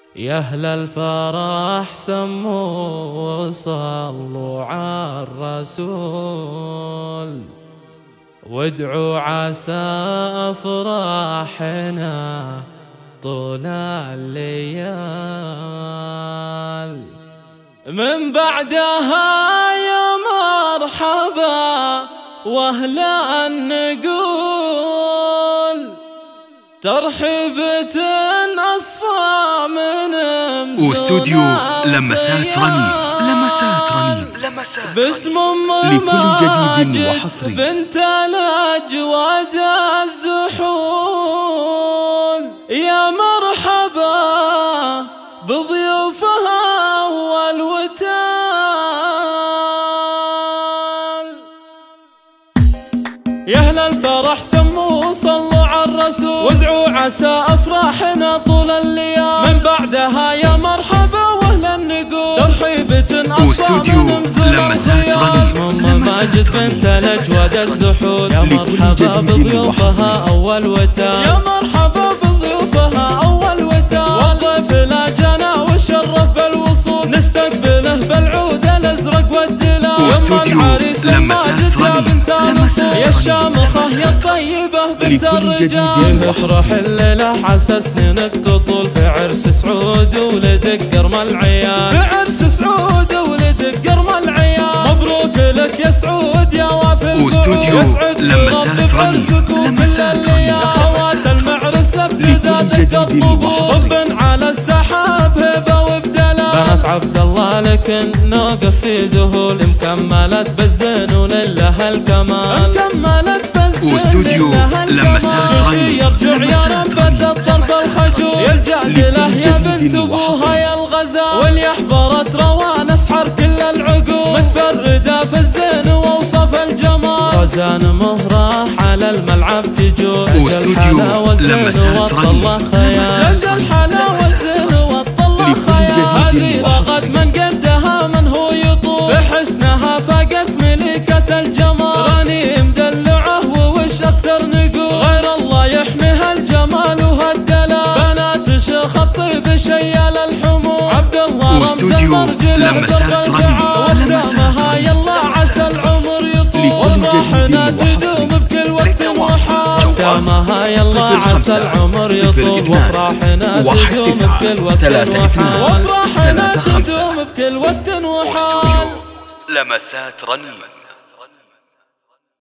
يا أهل الفرح سموا وصلوا على الرسول، وادعوا عسى أفراحنا طول الليال. من بعدها يا مرحبا وأهلا نقول، ترحيبة أصفى من واستوديو لمسات رنين. باسم لكل جديد وحصري بنت الأجواد الزحول. يا مرحبا بضيوفها والوتال. يا أهل الفرح سموا صلوا على الرسول، وادعوا عسى أفراحنا طول الليال. من بعدها يا مرحبا وأهلا نقول، ترحيبة واستوديو لمسات رنين. ماجد بنت الأجواد الزحول. يا مرحبا بضيوفها أول وتال. يا مرحبا بضيوفها أول وتال. والضيف لا جنا وشرف بالوصول، نستقبله بالعود الأزرق والدلال. واستوديو لمسات رنين. يا الشامخة يا الطيبة بنت الرجال. افرح الليلة عسى سنينك تطول، في عرس سعود ولدك قرم العيال. في عرس سعود ولدك قرم العيال. مبروك لك يا سعود يا وافي واستوديو لمسات رنين. يا خوات المعرس لبدات تطلب حب على السحاب هبة وبدلال. بنات عبد الله لكن نوقف في ذهول، مكملت بالزين ولله الكمال. مكملت بالزين واستوديو لمسات رنين. يرجع يا ربة الطرف الخجول، يلجأ له يا بنت ابوها يا الغزال. واليحبرت روان اسحر كل العقول، متفردة في الزين ووصف الجمال. رزان مهراح على الملعب تجول، واستوديو لمسات رنين. الحلا والزين والطلة خيال. هذه لقد من قدها من هو يطول، بحسنها فاقت ملكة الجمال. راني مدلعه ووش اكثر نقول، غير الله يحميها الجمال وهالدلال. بنات شيخ الطيب شيال الحمول، عبد الله رمز المرجله لمسات رنين. واختامها يلا عسى العمر يطول. والراحنا تدوم بكل وقت وحال. واختامها يلا عسى العمر يطول. وافراحنا تدوم بكل وقت وحال. وافراحنا تدوم بكل وقت وحال. لمسات رنين.